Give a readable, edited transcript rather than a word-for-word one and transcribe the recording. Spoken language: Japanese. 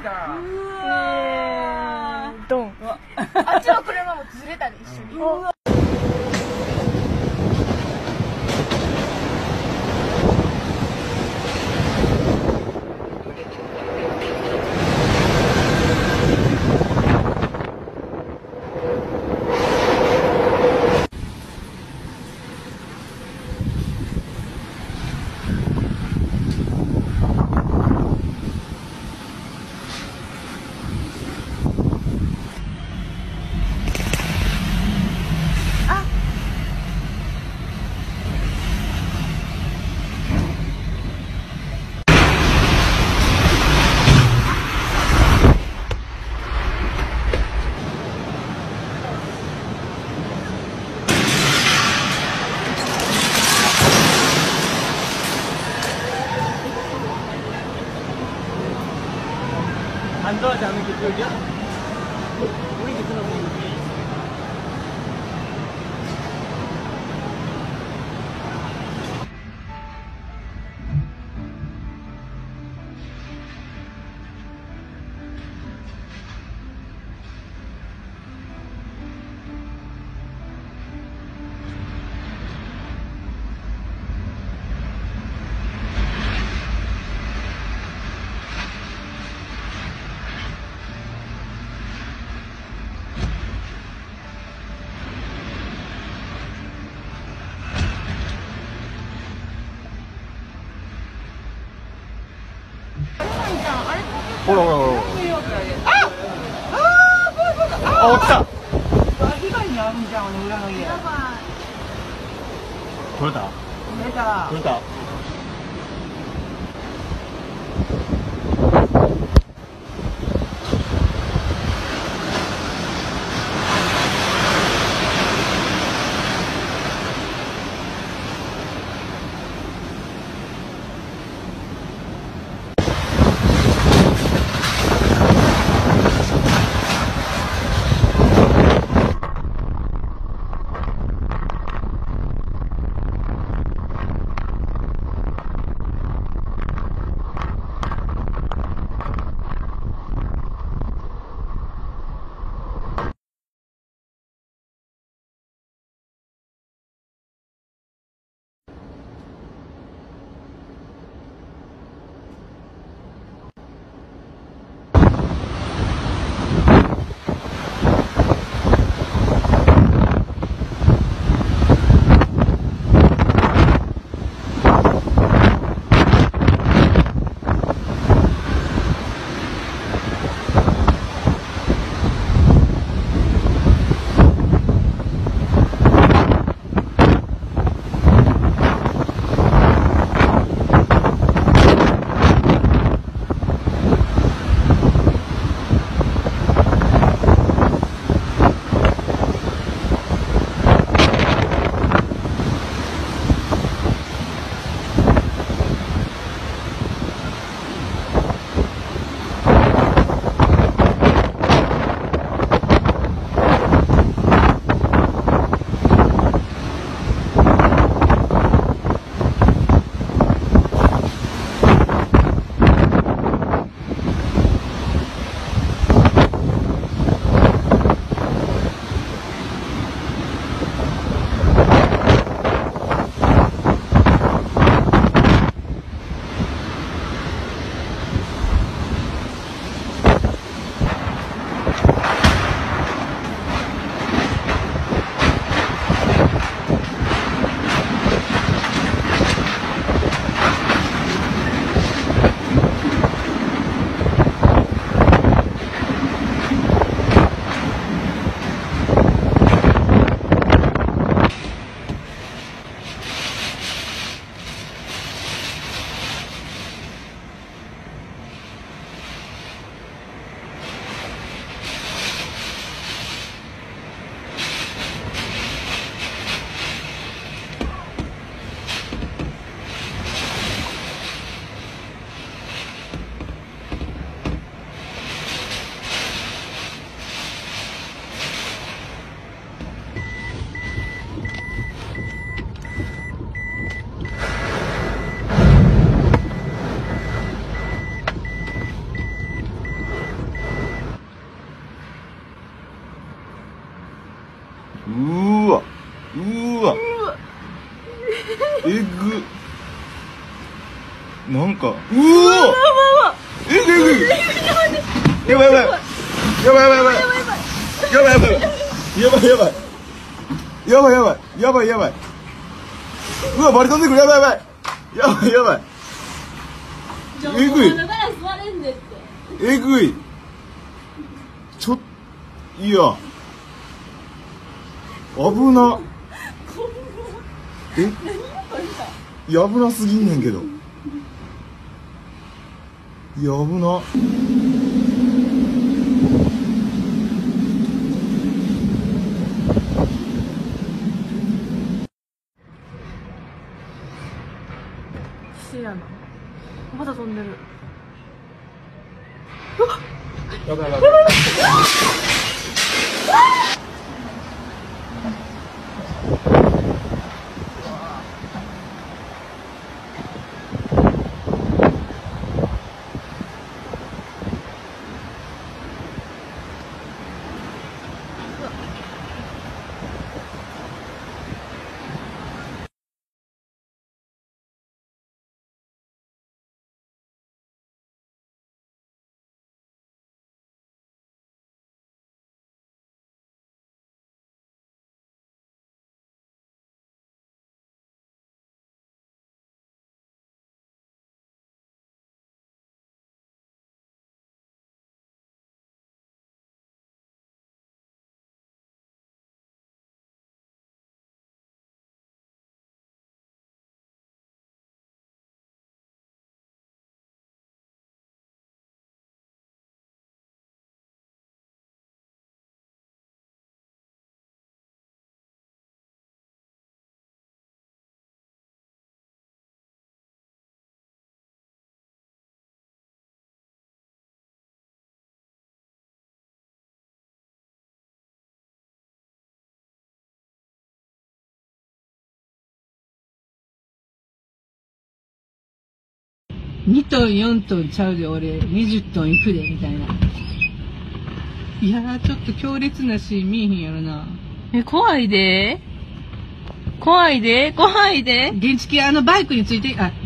ドン。 あっちの車もずれたで一緒に。 Ando dami gitu aja. Udah gitu loh.ほらほらほら。あ、落ちた。 被害にあるんじゃん、裏の家。 取れた？ 取れた。 取れた。 うわうわえぐなんかうわえぐえぐやばいやばいやばいやばいやばいやばいやばいやばいやばいやばいやばいやばいやばいやばいうわバリ飛んでくるやばいやばいやばいやばいえぐいえぐいちょっいや危なえいや危なすぎんねんけどいや危なシやなまだ飛んでるやばいやばい 2トン4トンちゃうで俺20トンいくでみたいな。いやーちょっと強烈なシーン見えへんやろな。 怖いで怖いで怖いで原付バイクについて